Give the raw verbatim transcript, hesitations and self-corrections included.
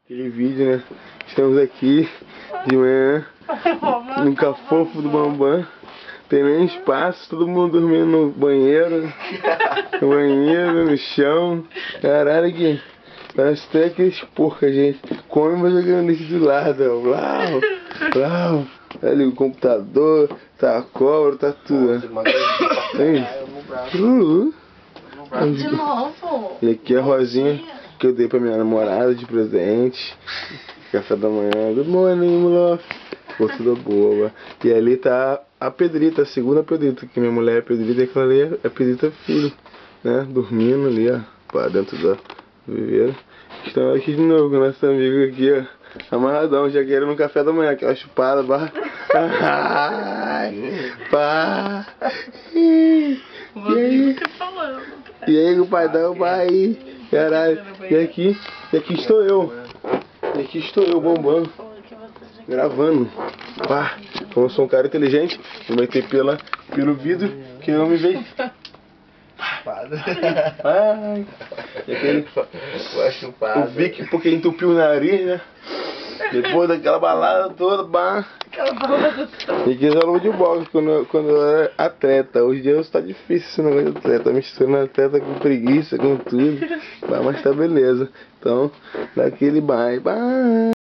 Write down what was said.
Aquele vídeo, né? Estamos aqui de manhã no cafofo do Bambam. Tem nem espaço, todo mundo dormindo no banheiro, no banheiro, no chão. Caralho, que parece até aqueles porcos, gente. Come, mas jogando lixo do lado, ó. Blau, blau. Olha o computador, tá a cobra, tá tudo. Uh, De novo. E aqui a rosinha que eu dei pra minha namorada de presente. Café da manhã. Good morning, mulher. Ficou tudo boa. E ali tá a Pedrita, a segunda Pedrita, que minha mulher é Pedrita e aquela ali é a Pedrita filho, né? Dormindo ali, ó, pra dentro da viveira. Estamos aqui de novo com nosso amigo aqui, ó, amarradão, já querendo um café da manhã, aquela chupada, barra. Ai, pá. E aí? E aí, o paizão vai, caralho. E aqui, e aqui estou eu. E aqui estou eu, bombando. Gravando. Pá, como eu sou um cara inteligente, eu meter pela, pelo vidro que eu me vejo. Ai, e aquele, o Vic, porque entupiu o nariz, né? Depois daquela balada toda, bah. E que já luta de boxe quando, eu- quando eu era atleta. Hoje em dia tá difícil esse negócio de atleta. Misturando atleta com preguiça, com tudo. Bah, mas tá beleza. Então, daquele bye, bye.